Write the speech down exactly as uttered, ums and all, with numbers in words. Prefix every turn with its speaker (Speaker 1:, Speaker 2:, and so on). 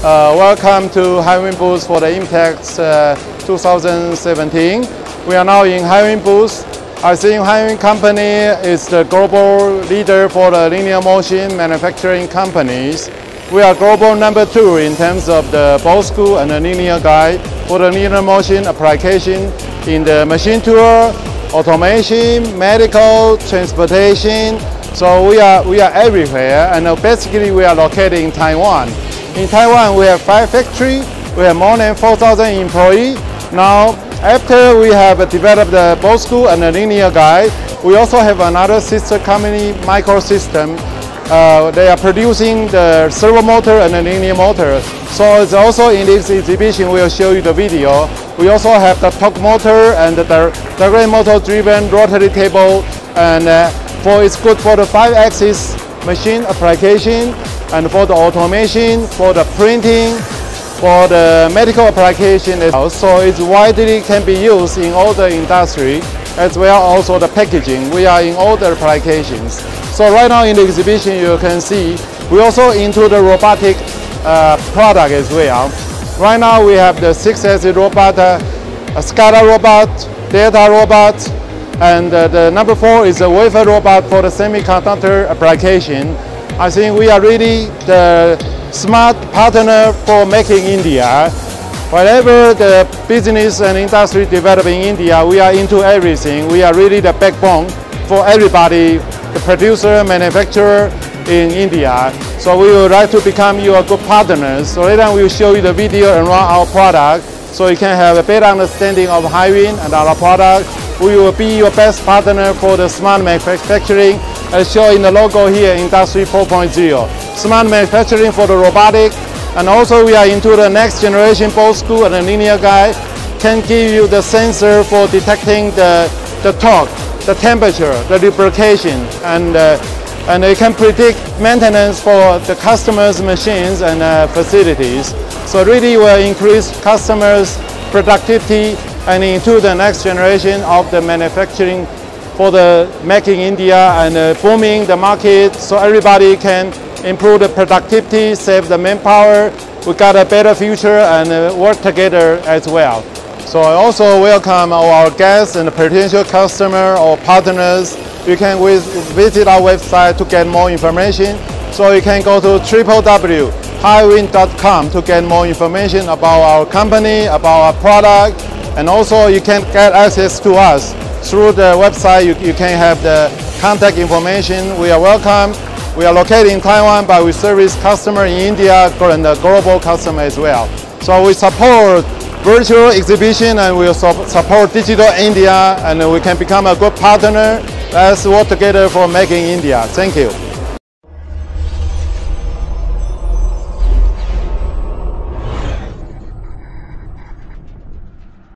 Speaker 1: Uh, welcome to Highwind booth for the IMTEX uh, two thousand seventeen. We are now in Highwind booth. I think Highwind company is the global leader for the linear motion manufacturing companies. We are global number two in terms of the ball screw and the linear guide for the linear motion application in the machine tool, automation, medical, transportation. So we are, we are everywhere, and uh, basically we are located in Taiwan. In Taiwan, we have five factories. We have more than four thousand employees. Now, after we have developed the ball screw and the linear guide, we also have another sister company, Microsystem. Uh, they are producing the servo motor and the linear motor. So it's also in this exhibition, we'll show you the video. We also have the torque motor and the direct motor driven rotary table, and uh, for it's good for the five axis machine application, and for the automation, for the printing, for the medical application as well. So it's widely can be used in all the industry, as well also the packaging. We are in all the applications. So right now in the exhibition you can see, we also into the robotic uh, product as well. Right now we have the six-axis robot, uh, a SCADA robot, data robot, and uh, the number four is a wafer robot for the semiconductor application. I think we are really the smart partner for making India. Whatever the business and industry develop in India, we are into everything. We are really the backbone for everybody, the producer, manufacturer in India. So we would like to become your good partners. So later we will show you the video and run our product, so you can have a better understanding of Highwind and our product. We will be your best partner for the smart manufacturing, as shown in the logo here, Industry four point oh. Smart manufacturing for the robotic, and also we are into the next generation ball screw and the linear guide, can give you the sensor for detecting the, the torque, the temperature, the lubrication, and, uh, and it can predict maintenance for the customers' machines and uh, facilities. So really will increase customers' productivity and into the next generation of the manufacturing for the making India and uh, booming the market, so everybody can improve the productivity, save the manpower. We got a better future and uh, work together as well. So I also welcome all our guests and potential customer or partners. You can visit our website to get more information. So you can go to w w w dot highwind dot com to get more information about our company, about our product, and also you can get access to us through the website. You, you can have the contact information. We are welcome. We are located in Taiwan, but we service customer in India and the global customer as well. So we support virtual exhibition, and we support Digital India, and we can become a good partner. Let's work together for making India. Thank you.